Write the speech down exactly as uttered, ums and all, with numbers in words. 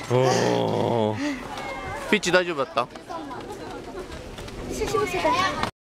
おーピッチ大丈夫だった？ 久しぶりだ。